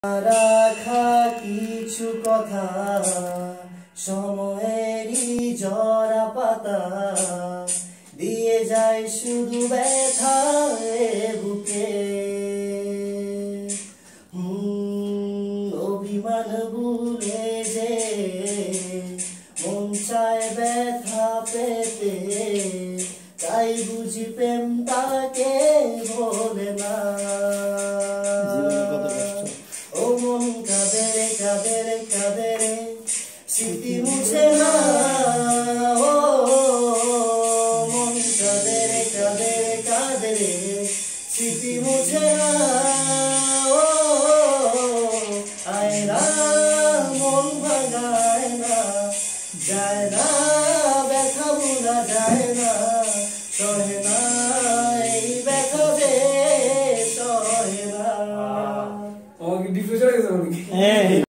রাখা কিছু কথা সময়েরই জরা পাতা দিয়ে যায় শুধু ব্যথা বুকে। অভিমান ভুলে যে মন চায় ব্যথা পেতে, তাই বুঝি প্রেম তাকে বলে না। ও মন কাঁদে রে কাঁদে রে কাঁদে রে, স্মৃতি মুছে না। ও মন কাঁদে রে কাঁদে রে কাঁদে রে, স্মৃতি মুছে না। ও আয়রা মন ভাঙায় না, যায় না ব্যথা ভুলা যায় না, সহে না এই ব্যথা যে সহে না। ডিপ্রেশন হয়ে গেছে।